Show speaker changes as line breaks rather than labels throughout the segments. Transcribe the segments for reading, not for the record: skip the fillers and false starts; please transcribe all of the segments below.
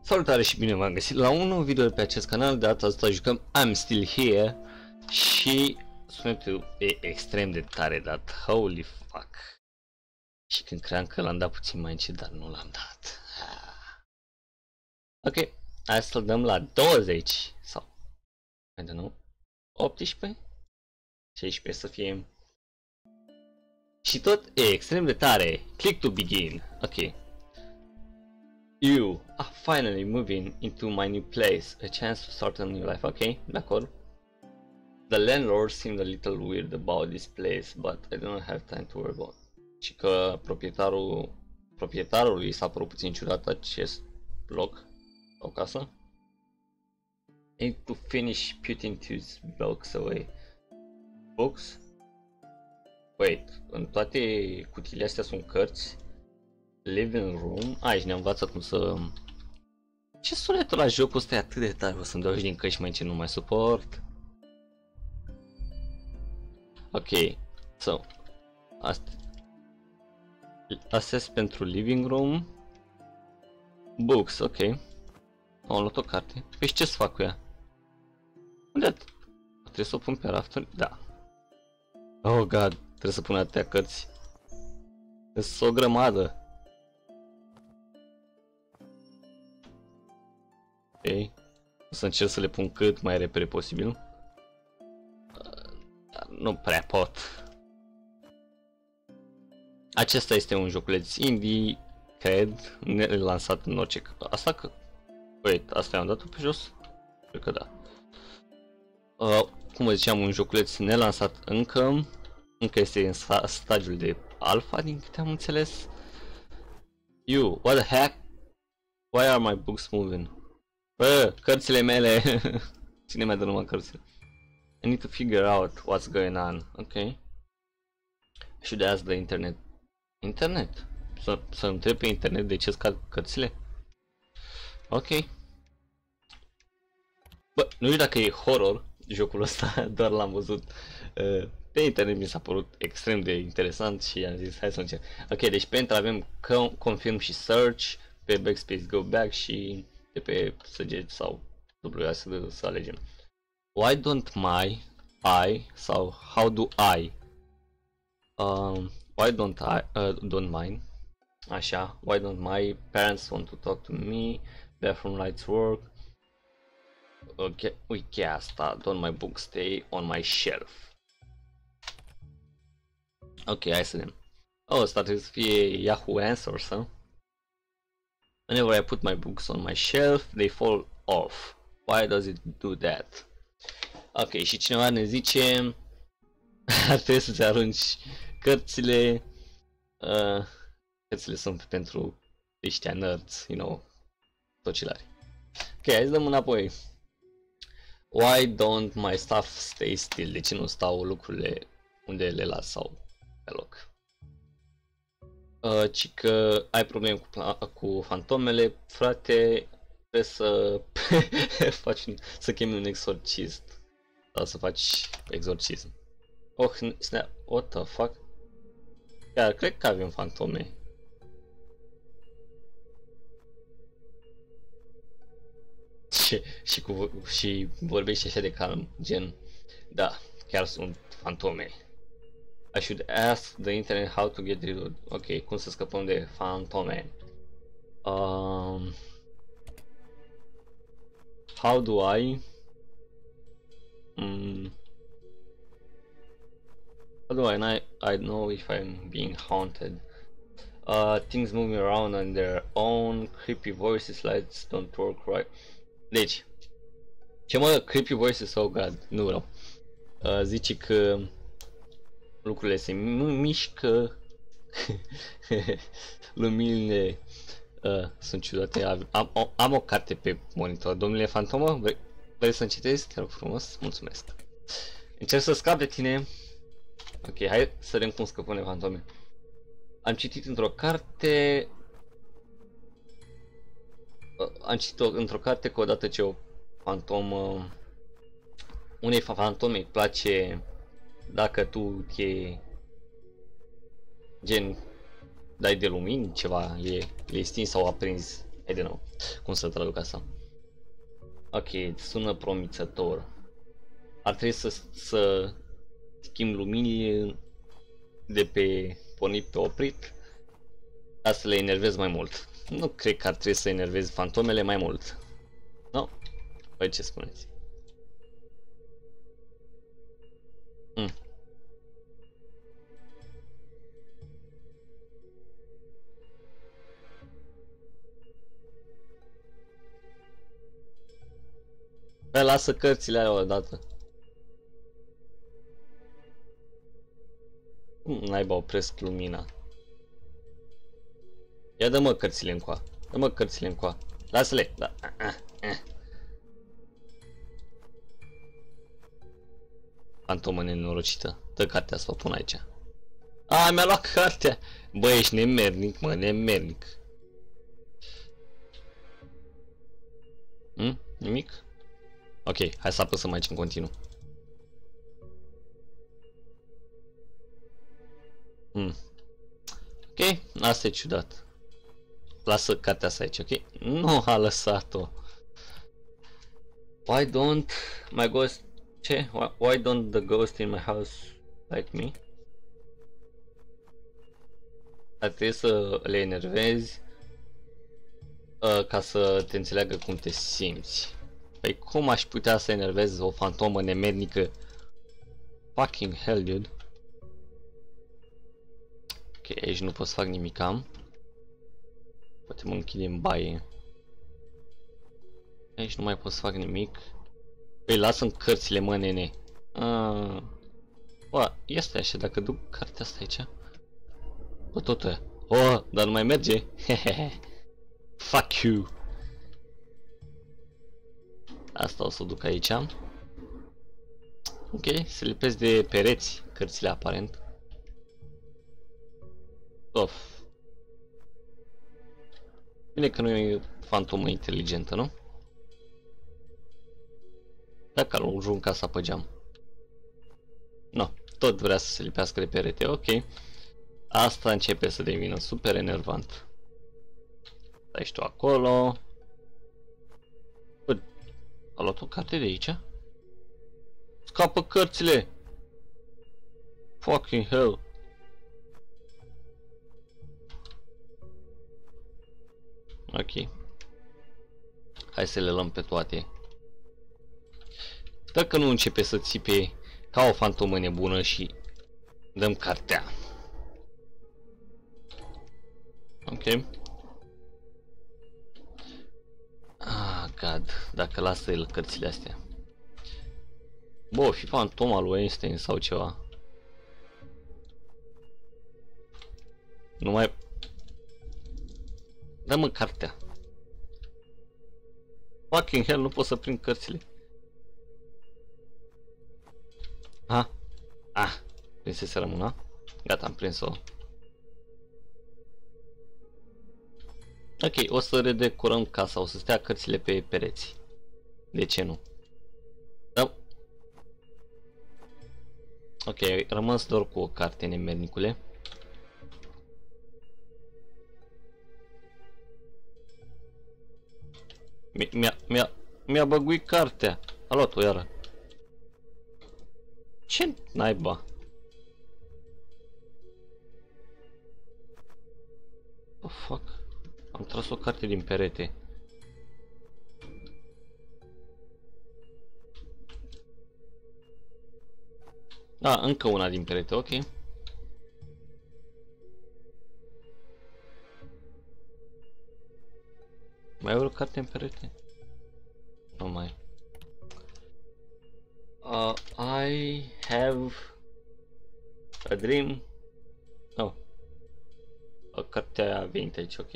Salutare și bine v-am găsit la un nou video pe acest canal. De data asta jucăm I'm Still Here și sunetul e extrem de tare dat, holy fuck. Și când cream că l-am dat puțin mai încet, dar nu l-am dat. Ok, hai să-l dăm la 20 sau, I don't know, 18? 16 să fie. Și tot e extrem de tare. Click to begin. Ok. You are finally moving into my new place, a chance to start a new life. Ok, de acord. The landlord seemed a little weird about this place, but I don't have time to worry about it. Și că proprietarului s-a părut puțin ciudat acest loc sau casă. I need to finish putting these books away. Books? Wait, în toate cutiile astea sunt cărți. Living room. Aici ne-a învățat cum să... Ce sunetul la jocul ăsta e atât de tare? O să-mi dau și din căști mai ce nu mai suport. Ok, so astea pentru living room. Books, ok. Am luat o carte. Păi și ce să fac cu ea? Unde? Trebuie să o pun pe rafturi? Da. Oh god, trebuie să pun atâtea cărți. Sunt o grămadă. Ok, o să încerc să le pun cât mai repede posibil. Dar nu prea pot. Acesta este un joculeț indie, cred, nelansat în orice... Asta că... Wait, asta i-am dat-o pe jos? Cred că da. Cum vă ziceam, un joculeț nelansat încă este în stadiul de alpha, din câte am înțeles. You, what the heck? Why are my books moving? Bă, cărțile mele! Cine mi-a dat numai cărțile? I need to figure out what's going on. Ok. I should ask the internet. Internet? Să întreb pe internet de ce scad cărțile? Ok. Bă, nu știu dacă e horror jocul ăsta, doar l-am văzut pe internet, mi s-a părut extrem de interesant și am zis hai să încerc. Ok, deci pe enter avem confirm și search, pe backspace go back și de pe săgeți sau W să alegem. Why don't my I sau how do I? Why don't I don't mine? Așa, why don't my parents want to talk to me? Bathroom lights work. Ok, uite asta, don't my books stay on my shelf. Ok, hai să vedem. Oh, asta trebuie să fie Yahoo Answers, huh? Whenever I put my books on my shelf, they fall off. Why does it do that? Ok, și cineva ne zice ar trebui să-ți arunci cărțile. Cărțile sunt pentru ăștia nerds, you know, tocilari. Ok, hai să dăm înapoi. Why don't my stuff stay still? De ce nu stau lucrurile unde le las sau pe loc? Ci că ai probleme cu fantomele, frate, trebuie să faci, să chemi un exorcist sau să faci exorcism. Oh, snap, what the fuck? Chiar cred că avem fantome. Și vorbești așa de calm, gen, da, chiar sunt fantome. I should ask the internet how to get rid of... Ok, cum să scăpăm de fantome? How do I... How do I know if I'm being haunted? Things moving around on their own, creepy voices, lights don't work right. Deci, ce mă, creepy voices, oh god, nu vreau. Zice că lucrurile se mișcă, luminile sunt ciudate. Am o carte pe monitor. Domnule fantomă, vrei să încetezi? Te rog frumos, mulțumesc. Încerc să scap de tine. Ok, hai să vedem cum scăpăm de fantome. Am citit într-o carte. Am citit într-o carte că odată ce o fantomă, unei fantome îi place dacă tu gen dai de lumini, ceva, le stingi sau aprinzi I don't know cum să traduc asta. Ok, sună promițător. Ar trebui să schimb luminile de pe pornit pe oprit ca să le enervez mai mult. Nu cred că ar trebui să enervez fantomele mai mult. Nu? Păi ce spuneți? Bă, lasă cărțile alea odată. Naiba, opresc lumina. Ia dă-mă cărțile încoa. Dă-mă cărțile încoa. Lasă-le. Da. Fantomă nenorocită. Dă cartea să o pun aici. A, mi-a luat cartea. Bă, ești nemernic, mă, nemernic. Nimic? Ok, hai să apăsăm aici în continuu. Ok, asta e ciudat. Lasă cartea asta aici, ok? Nu a lăsat-o. Why don't my ghost... Ce? Why don't the ghost in my house like me? Ar trebui să le enervezi ca să te înțeleagă cum te simți. Păi cum aș putea să enervez o fantomă nemernică? Fucking hell, dude. Ok, aici nu pot să fac nimic am. Poate mă închid în baie. Aici nu mai pot să fac nimic. Păi lasă-mi cărțile, mă, nene. Bă, este așa, dacă duc cartea asta aici. Bă, totul. Oh, dar nu mai merge. Fuck you. Asta o să o duc aici. Ok, se lipesc de pereți cărțile aparent. Of. Bine că nu e fantomă inteligentă, nu? Dacă îl ajung casa pe geam. No, tot vrea să se lipească de perete, ok. Asta începe să devină super enervant. Stai și tu acolo. Bă, a luat o carte de aici? Scapă cărțile! Fucking hell! Ok. Hai să le luăm pe toate. Sper că nu începe să țipe ca o fantomă nebună și dăm cartea. Ok. Ah, God. Dacă lasă el cărțile astea. Bă, o fi fantoma lui Einstein sau ceva. Nu mai... Dă-mă cartea. Fucking hell, nu pot să prind cărțile. Prinsese rămâna. Gata, am prins-o. Ok, o să redecorăm casa, o să stea cărțile pe pereți. De ce nu? Da. Ok, rămas doar cu o carte, nemernicule. Mi-a băguit cartea. A luat-o iară. Ce naiba? Oh, fuck. Am tras o carte din perete. Încă una din perete, ok. Mai e o carte în perete? Nu mai. I have a dream. Oh. Cartea a venit aici, ok.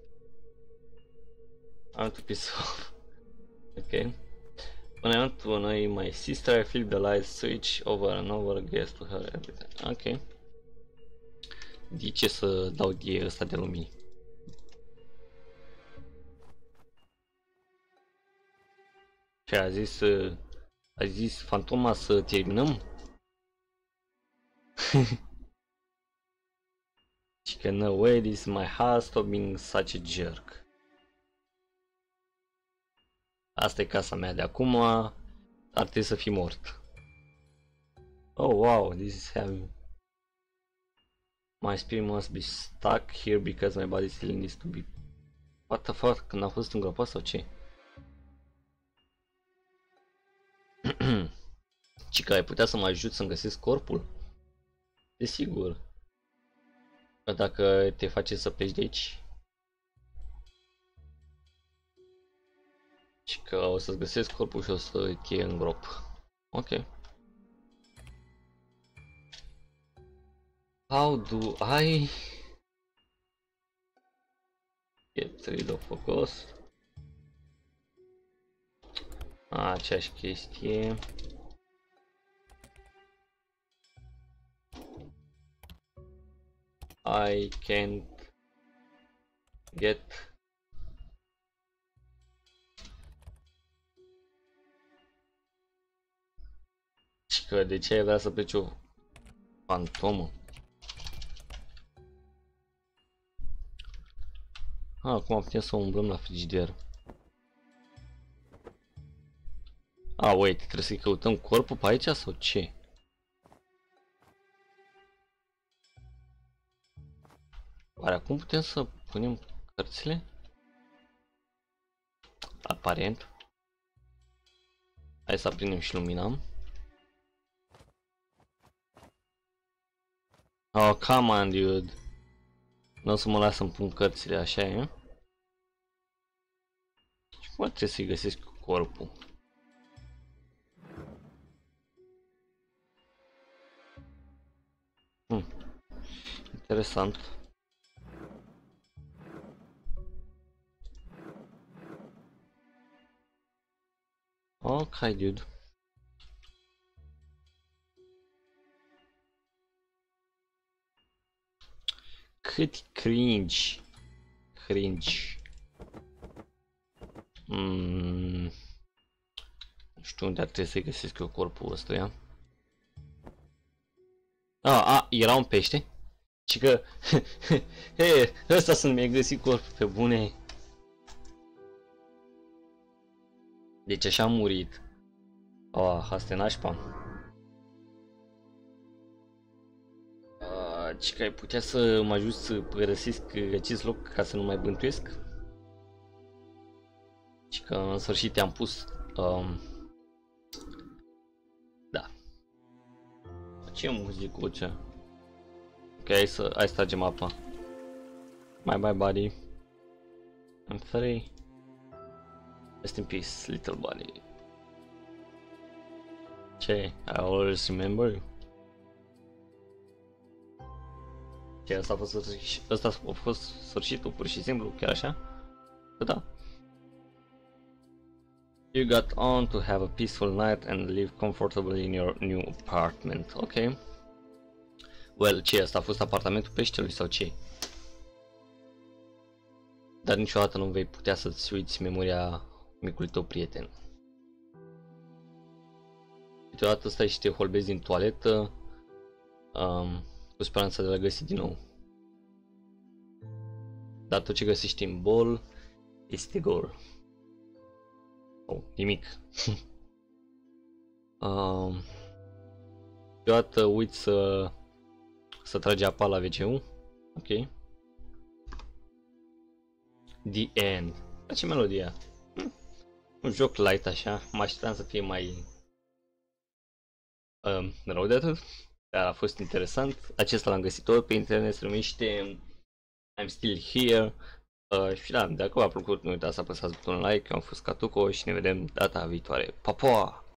I'm to piece off. Ok. When I want to annoy my sister, I flip the light switch over and over, guess to her everything. Ok. De ce să dau de ăsta de lumini? Ce a zis fantoma să terminăm? Și că no way, this is my house, stop being such a jerk. Asta e casa mea de acum, ar trebui să fi mort. Oh wow, this is heavy. My spirit must be stuck here because my body still needs to be... What the fuck, când a fost îngropat sau ce? Cica, ai putea să mă ajut să-mi găsesc corpul? Desigur. Dacă te face să pleci de aici. Cica, o să-ți găsesc corpul și o să te îngrop. Ok. How do I get rid of focus? Aceeași chestie. I can't get că de ce ai vrea să pleci o fantomă? Acum putem să umblăm la frigider. Wait, trebuie să-i căutăm corpul pe aici sau ce? Oare acum putem să punem cărțile? Aparent. Hai să aprindem și lumina. Oh, come on, dude. Nu o să mă las să-mi pun cărțile, așa e? Și cum trebuie să-i găsesc corpul? Interesant. Ok, dude. Cât cringe. Nu știu unde ar trebui să găsesc eu corpul ăstuia. Era un pește? Și că... Hei, ăsta să mi-ai găsit corpul, pe bune. Deci așa am murit. Asta e nașpa. Și că ai putea să mă ajut să părăsesc acest loc ca să nu mai bântuiesc? Și că în sfârșit te-am pus... Da. Ce muzicuță? Ok, hai să tragem apa. Bye, buddy. I'm free. Rest in peace, little buddy. Ce? I always remember you. Ce, asta a fost sfârșitul, pur și simplu, chiar așa? Da. You got on to have a peaceful night and live comfortably in your new apartment. Ok. Well, ce, asta a fost apartamentul peștelui sau ce? Dar niciodată nu vei putea să-ți uiți memoria micului tău prieten. Câteodată stai și te holbezi din toaletă cu speranța de a-l găsi din nou. Dar tot ce găsești în bol este gol. Nimic. Câteodată uiți să tragi apa la WC-ul. Ok. The End. Ce melodia. Un joc light așa. Mă așteptam să fie mai rău de atât. Dar a fost interesant. Acesta l-am găsit tot pe internet. Se numește I'm Still Here. Și da, dacă v-a plăcut, nu uitați să apăsați butonul like. Eu am fost Catuco și ne vedem data viitoare. Pa, pa!